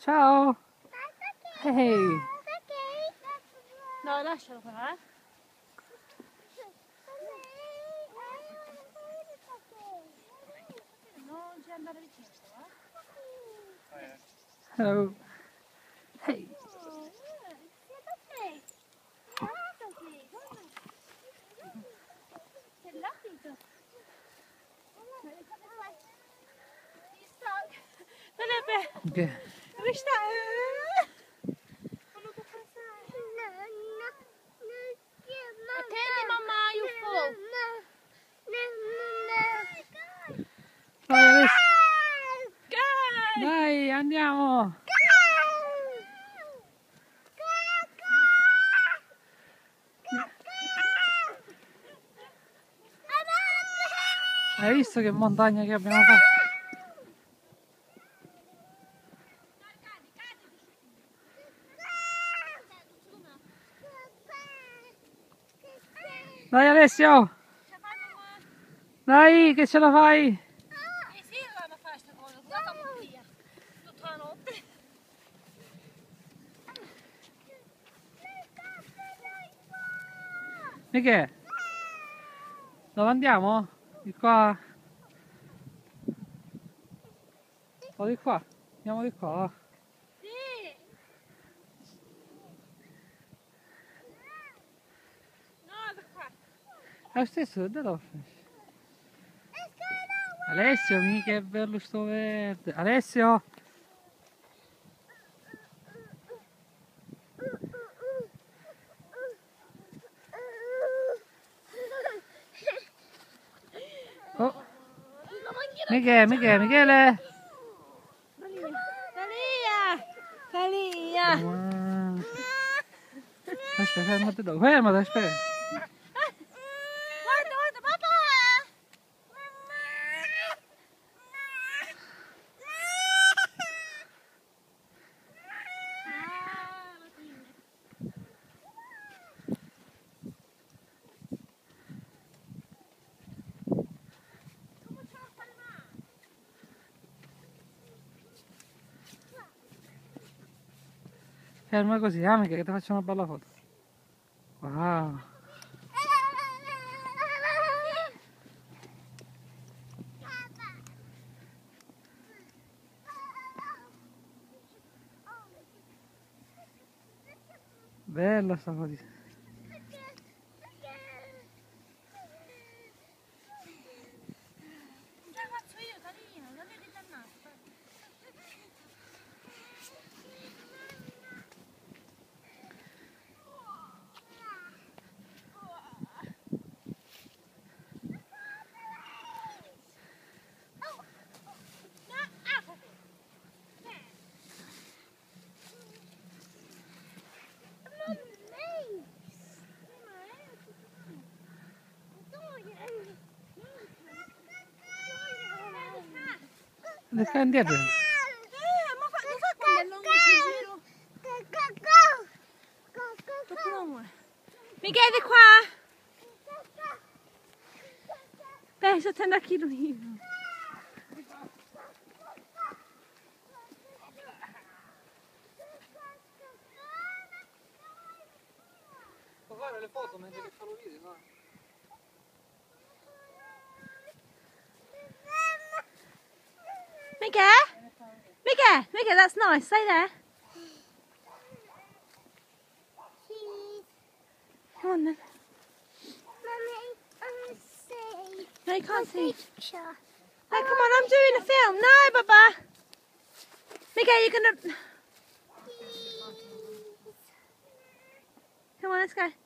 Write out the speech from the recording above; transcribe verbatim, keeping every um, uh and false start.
Ciao. Ehi. No, lascialo qua, eh. Non ci andare vicino, eh. Hello. Hey. Okay. Attendi mamma, you fall. Vai Alessio. Dai! Dai, andiamo. Hai visto che montagna che abbiamo fatto? Dai Alessio! Dai, che ce la fai! Eh sì, la fare sta cosa, guarda via. Tutta la notte. E che? Dove andiamo? Di qua? O di qua? Andiamo di qua? Sì! No, da qua. È lo stesso, da dove? Alessio, mica è bello sto verde. Alessio! Oh! Michele, Michele, Michele! Salia! Salia! Ah. Aspetta, fermati dopo, fermati, aspetta. Guarda, guarda, papà! Ferma così, ah, mica che ti faccio una bella foto. Wow. Bella sta foto. Le stai indietro? Eh, ma fa, lo sai quando è lungo sul giro? Dopo l'amore. Michele, qua! Dai, sto tenendo anche lui. Può fare le foto mentre che fa lo video, no? Michele? Michele, Michele, that's nice. Stay there. Come on then. No, you can't see. No, come on, I'm doing a film. No, Baba. Michele, you're gonna. Come on, let's go.